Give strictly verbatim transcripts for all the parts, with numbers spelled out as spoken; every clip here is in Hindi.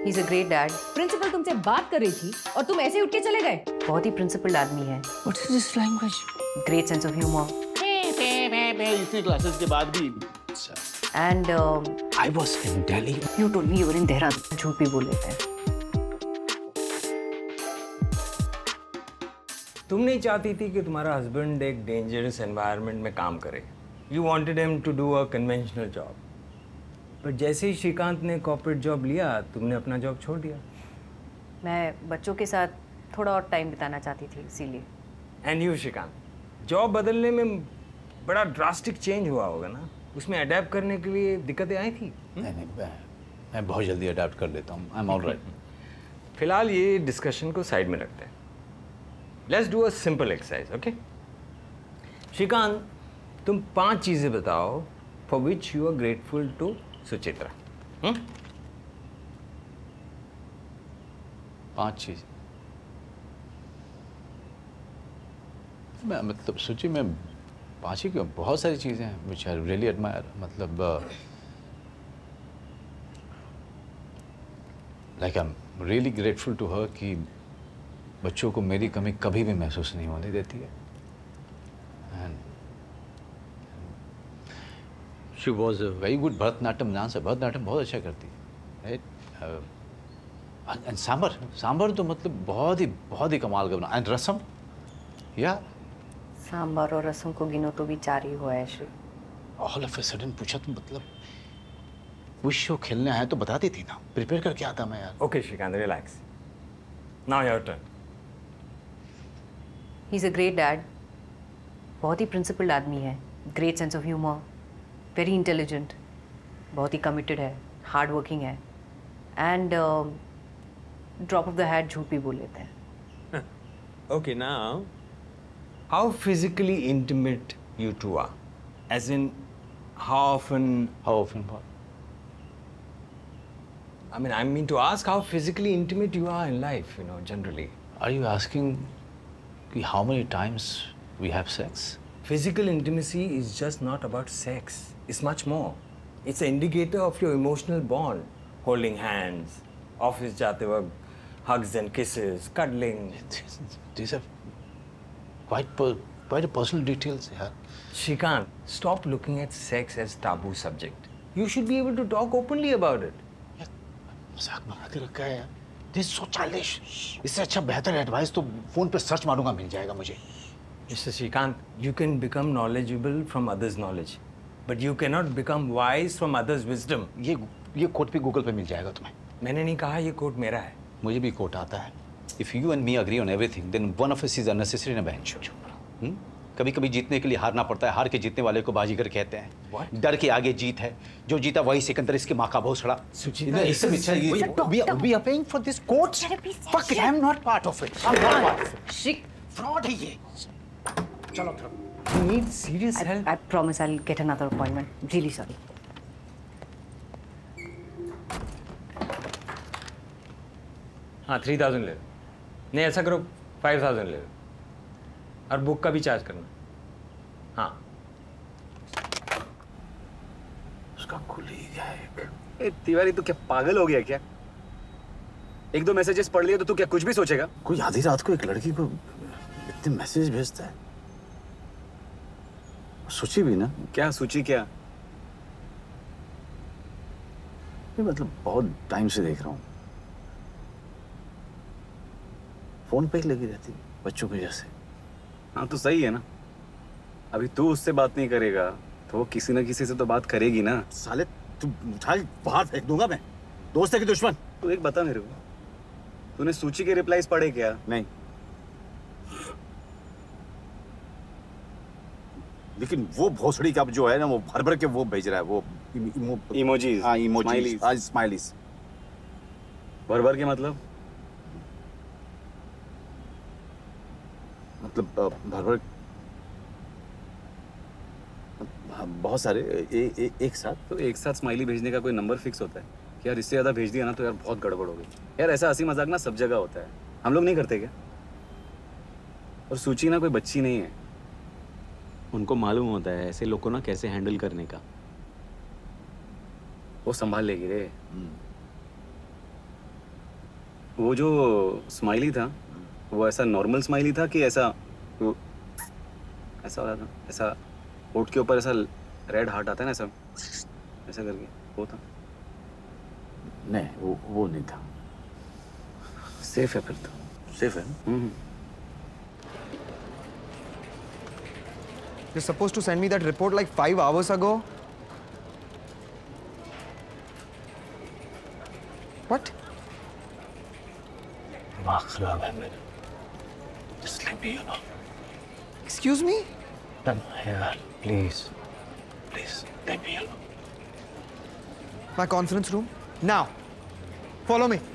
He's a great dad. Principal तुमसे बात कर रही थी और तुम ऐसे उठ के चले गए। बहुत ही प्रिंसिपल आदमी है। What is this language? Great sense of humor. इतने क्लासेस के बाद भी। And uh, I was in Delhi. you told me you were in Dehradun. झूठ भी बोल लेते हैं। तुम नहीं चाहती थी कि तुम्हारा हस्बैंड एक डेंजरस एनवायरनमेंट में काम करे। You wanted him to do a conventional job. पर जैसे ही श्रीकांत ने कॉर्पोरेट जॉब लिया, तुमने अपना जॉब छोड़ दिया। मैं बच्चों के साथ थोड़ा और टाइम बिताना चाहती थी, इसीलिए। एंड यू श्रीकांत, जॉब बदलने में बड़ा ड्रास्टिक चेंज हुआ होगा ना? उसमें अडेप्ट करने के लिए दिक्कतें आई थी? नहीं नहीं, मैं, मैं बहुत जल्दी अडेप्ट कर लेता हूँ। I am all right. फिलहाल ये डिस्कशन को साइड में रखते हैं। Let's do a simple exercise, okay? Shrikant, तुम पांच चीजें बताओ for which you are grateful to Suchitra. Hmm? पांच चीज। मैं मतलब सोचिए, मैं पांच ही क्यों, बहुत सारी चीजें हैं विच आई रियली एडमायर। मतलब like I am really grateful to her कि बच्चों को मेरी कमी कभी भी महसूस नहीं होने देती है। And she was a very good Bharatanatyam dancer. Bharatanatyam बहुत अच्छा करती है, राइट? एंड सांबर सांबर तो मतलब बहुत ही बहुत ही कमाल का बना। एंड रसम, या सांबर और रसम को गिनो तो भी चार ही हुआ है Shri. All of a sudden पूछा तो मतलब कुछ शो खेलने आया तो बताती थी ना, प्रिपेयर करके आता मैं यार। Okay Shrikant, relax. Now your turn. He's a great dad. बहुत ही प्रिंसिपल्ड आदमी है। Great sense of humor. Very intelligent. बहुत ही committed है, हार्ड वर्किंग है। And drop of the hat झूठ भी बोल लेते हैं। Okay, now, how physically intimate you two are? As in, how often? How often what? I mean, I mean to ask how physically intimate you are in life, you know, generally. Are you asking how many times we have sex? Physical intimacy is just not about sex. It's much more. It's an indicator of your emotional bond. Holding hands, office जाते वक्त, hugs and kisses, cuddling. These are quite per, quite a personal details, यार. Shrikant, stop looking at sex as taboo subject. You should be able to talk openly about it. यार, मजाक बना के रखा है यार. This is so childish. इससे अच्छा बेहतर एडवाइस तो फोन पे सर्च मारूंगा, मिल जाएगा मुझे. Mister Shrikant, you can become knowledgeable from others' knowledge, but you cannot become wise from others' wisdom. ये ये कोट भी गूगल पे मिल जाएगा तुम्हें. मैंने नहीं कहा ये कोट मेरा है. मुझे भी कोट आता है. If you and me agree on everything, then one of us is unnecessary ना बहन. हम्म? कभी कभी जीतने के लिए हारना पड़ता है. हार के जीतने वाले को बाजीगर कहते हैं. What? डर के आगे जीत है. जो जीता वही सिकंदर, इसकी माँ का भोसड़ा. सुचित्रा, इससे अच्छा ये we are we are paying for this quotes. Fuck it, I'm not part of it. I'm not part of it. Shri, Fraud है ये. चलो चलो. You need serious I, help. I promise I'll get another appointment. Really sorry. हाँ, थ्री थाउजेंड ले लो. नहीं, ऐसा करो, फाइव थाउजेंड ले लो. और बुक का भी चार्ज करना. हाँ. उसका खुल ही गया एक. ए तिवारी, तू क्या पागल हो गया क्या? एक दो मैसेजेस पढ़ लिए तो तू क्या कुछ भी सोचेगा? कोई आधी रात को एक लड़की को इतने मैसेज भेजता है. सोची भी ना. क्या सूची क्या? ये मतलब बहुत टाइम से देख रहा हूँ. फोन पे ही लगी रहती है बच्चों के जैसे. हाँ तो सही है ना. अभी तू उससे बात नहीं करेगा तो वो किसी ना किसी से तो बात करेगी ना. साले तू उठा बाहर फेंक दूंगा मैं. दोस्त है कि दुश्मन? तू एक बता मेरे को, तूने सूची के रिप्लाईज पढ़े क्या? नहीं. लेकिन वो भोसड़ी का जो है ना, वो भर भर के वो भेज रहा है. वो इमोजीज. हाँ, इमोजीज. हाँ, स्माइलीज. भर भर के मतलब मतलब भर भर बहुत सारे ए, ए, एक साथ. तो एक साथ स्माइली भेजने का कोई नंबर फिक्स होता है कि यार इससे ज्यादा भेज दिया ना तो यार बहुत गड़बड़ हो गई. यार ऐसा हंसी मजाक ना सब जगह होता है, हम लोग नहीं करते क्या? और सूची ना कोई बच्ची नहीं है. उनको मालूम होता है ऐसे लोग को ना कैसे हैंडल करने का. वो संभाल लेगी रे. वो जो स्माइली था वो ऐसा नॉर्मल स्माइली था कि ऐसा वो ऐसा हो रहा था, ऐसा होठ के ऊपर ऐसा रेड हार्ट आता है ना, ऐसा ऐसा करके वो था? नहीं, वो वो नहीं था। सेफ है फिर तो। सेफ है। हम्म। You're supposed to send me that report like five hours ago. What? दिमाग खराब है मेरा। Just let me alone. Excuse me? यार, please, please let me alone. My conference room. Now. Follow me.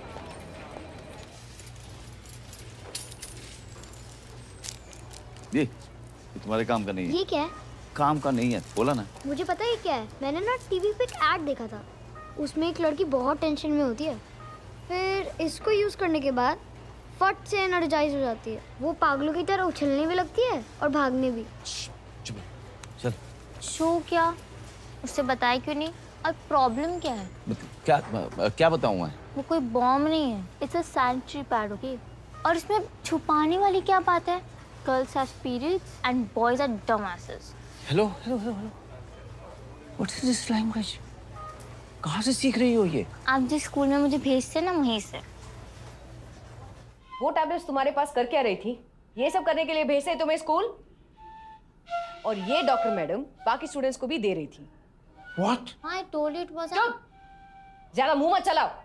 ये तुम्हारे काम का नहीं है। ये क्या है? काम का नहीं है, बोला ना। मुझे पता है क्या है। मैंने ना टीवी पे एक ऐड देखा था, उसमें एक लड़की बहुत टेंशन में होती है, फिर इसको यूज करने के बाद फट से एनर्जाइज हो जाती है। वो पागलों की तरह उछलने भी लगती है और भागने भी। चुप चल। शो क्या? उससे बताया क्यों नहीं? अब प्रॉब्लम क्या है? क्या क्या बताऊं मैं? वो कोई बॉम्ब नहीं है, it's a sanitary pad, okay? और इसमें छुपाने वाली क्या बात है? Girls have periods and boys are dumbasses. Hello hello hello hello. What is this language? कहाँ से सीख रही हो ये? आप जिस स्कूल में मुझे भेजते ना, वहीं से। वो टैबलेट्स तुम्हारे पास कर क्या रही थी? ये सब करने के लिए भेजते तुम्हें स्कूल? और ये डॉक्टर मैडम बाकी स्टूडेंट्स को भी दे रही थी। What? I told you it was a... चुप! ज्यादा मुंह मत चलाओ।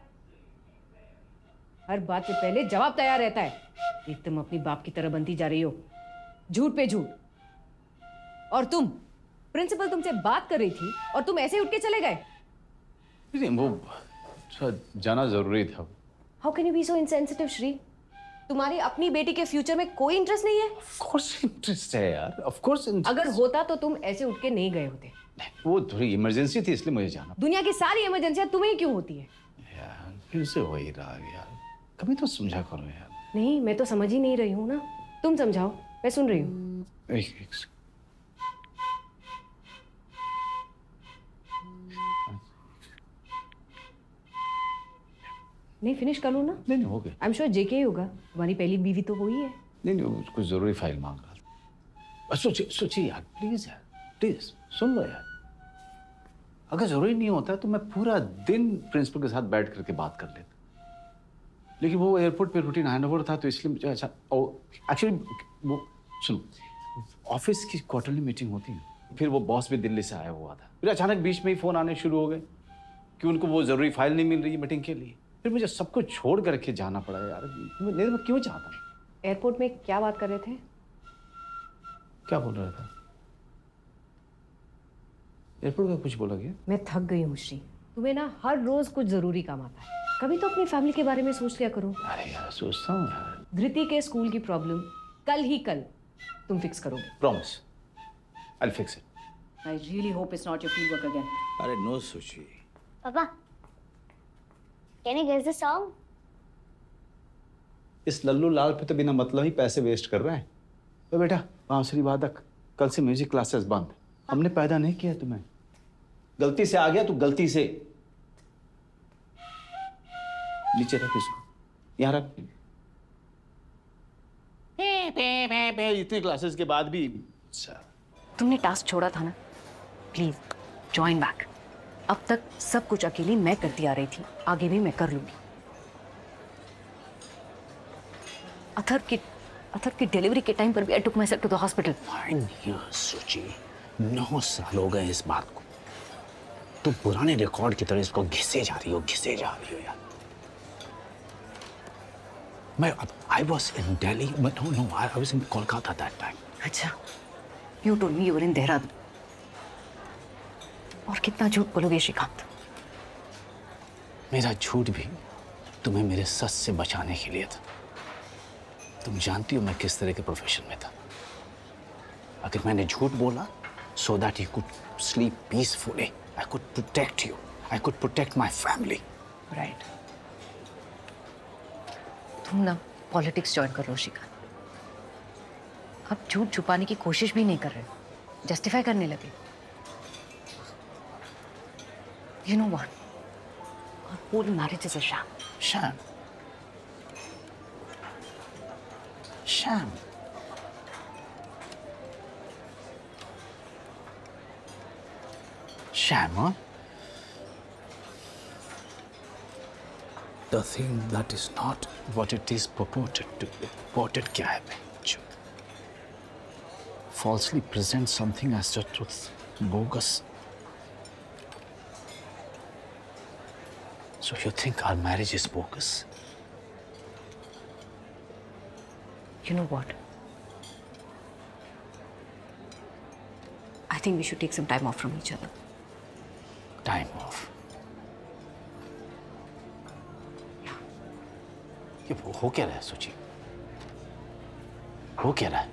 हर बात से पहले जवाब तैयार रहता है। एक तुम अपनी बाप की तरह बनती जा रही हो, झूठ पे झूठ। और तुम, प्रिंसिपल तुमसे बात कर रही थी और तुम ऐसे उठ के चले गए। नहीं, वो जाना जरूरी था। How can you be so insensitive Shri? तुम्हारी अपनी बेटी के फ्यूचर में कोई इंटरेस्ट नहीं है? Of course इंटरेस्ट है यार, of course interest। अगर होता तो तुम ऐसे उठ के नहीं गए होते। नहीं, वो थोड़ी इमरजेंसी थी इसलिए मुझे जाना। दुनिया की सारी इमरजेंसियां तुम्हें क्यों होती है? यार फिर से वही रहा यार, कभी तो समझा करो यार। नहीं, मैं तो समझ ही नहीं रही हूँ ना, तुम समझाओ, मैं सुन रही हूँ। एक एक नहीं, फिनिश कर लो ना। नहीं नहीं हो गया। आई एम श्योर जेके ही होगा, तुम्हारी पहली बीवी तो वही है। नहीं नहीं, वो कुछ जरूरी फाइल मांग रहा था। सोचिए सोचिए यार, प्लीज यार, प्लीज सुन लो यार। अगर जरूरी नहीं होता तो मैं पूरा दिन प्रिंसिपल के साथ बैठ करके बात कर लेता, लेकिन वो एयरपोर्ट पे रूटीन हैंडओवर था तो इसलिए मुझे अच्छा। एक्चुअली वो सुनो, ऑफिस की क्वार्टरली मीटिंग होती है, फिर वो बॉस भी दिल्ली से आया हुआ था, फिर अचानक बीच में ही फोन आने शुरू हो गए कि उनको वो जरूरी फाइल नहीं मिल रही है मीटिंग के लिए। फिर मुझे सब कुछ छोड़ करके जाना पड़ा यार। नहीं मैं क्यों चाहता हूँ। एयरपोर्ट में क्या बात कर रहे थे? क्या बोल रहा था? एयरपोर्ट का कुछ बोला क्या? मैं थक गई हूँ श्री, तुम्हें ना हर रोज कुछ जरूरी काम आता है, कभी तो अपनी फैमिली के बारे में सोच लिया करो। अरे यार सोचता हूँ यार। धृति के स्कूल की प्रॉब्लम कल ही कल तुम फिक्स करोगे। Promise, I will fix it. I really hope it's not your field work again. अरे नो सुची। पापा, can you guess the song? इस लल्लू लाल पे तो बिना मतलब ही पैसे वेस्ट कर रहे हैं। तो बेटा बांसुरी वादक, कल से म्यूजिक क्लासेस बंद। हमने पैदा नहीं किया तुम्हें, गलती से आ गया तू, गलती से। नीचे रख इसको, यहाँ रख। पे, पे, पे, पे, इतने क्लासेस के बाद भी। तुमने टास्क छोड़ा था ना, प्लीज ज्वाइन बैक। अब तक सब कुछ अकेली मैं करती आ रही थी, आगे भी मैं कर लूंगी। अथर्व की अथर्व की डिलीवरी के टाइम पर भी I took myself to the hospital. Suchi, नौ साल हो गए इस बात को, तुम पुराने रिकॉर्ड की तरह इसको घिसे जा रही हो घिसे जा रही हो यार। मैं I was in Delhi, but no no I was in Kolkata that time. अच्छा, you told me you were in Dehradun. और कितना झूठ बोलोगे श्रीकांत? मेरा झूठ भी तुम्हें मेरे सच से बचाने के लिए था। तुम जानती हो मैं किस तरह के प्रोफेशन में था। अगर मैंने झूठ बोला so that you could sleep peacefully, I could protect you, I could protect my family. Right. तुम ना पॉलिटिक्स ज्वाइन कर लो श्रीकांत। अब झूठ छुपाने की कोशिश भी नहीं कर रहे, जस्टिफाई करने लगे। You know what, our whole marriage is a sham. Sham. sham. Sham, huh? The thing that is not what it is purported to be. Purported क्या है बच्चों? Falsely present something as the truth. Bogus. So you think our marriage is bogus? You know what? I think we should take some time off from each other. Time off. ये हो क्या रहा है सोची? हो क्या रहा है?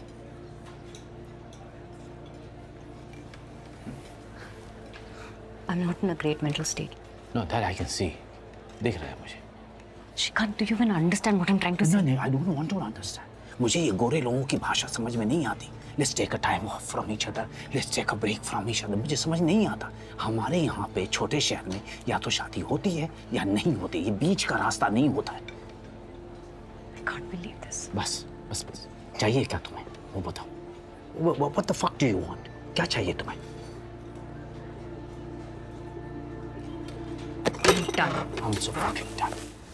I'm not in a great mental state. No, that I can see. दिख रहा है मुझे. Shrikant, do you even understand what I'm trying to say? No, no, I don't want to understand. मुझे ये गोरे लोगों की भाषा समझ में नहीं आती. Let's take a time off from each other. Let's take a break from each other. मुझे समझ नहीं आता. हमारे यहाँ पे छोटे शहर में या तो शादी होती है या नहीं होती. ये बीच का रास्ता नहीं होता है. I can't believe this. बस, बस, बस. चाहिए क्या तुम्हें? वो बताओ. What the fuck do you want? क्या चाहिए तुम्हें? I'm done. I'm so fucking done.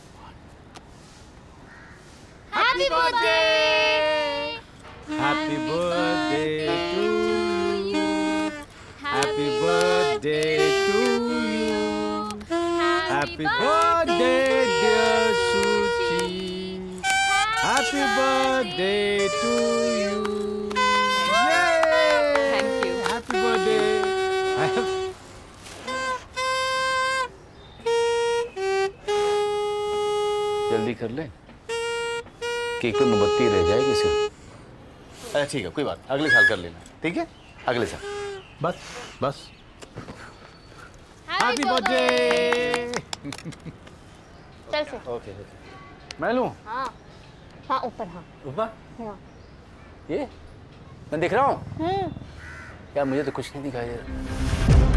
Happy birthday! Happy birthday to you. Happy birthday to you. Happy birthday, dear Suchi. Happy birthday to you. Yay! Thank you. Happy birthday. I have जल्दी कर ले. केक पे मोमबत्ती रह जाएगी इसमें. अरे ठीक है, कोई बात. अगले साल कर लेना. ठीक है? अगले साल. बस, बस. Happy birthday. चल से. ओके. मैं लूँ. हाँ. हाँ ऊपर हाँ. ऊपर? हाँ. ये? मैं दिख रहा हूँ? हम्म. यार मुझे तो कुछ नहीं दिखाई दे रहा.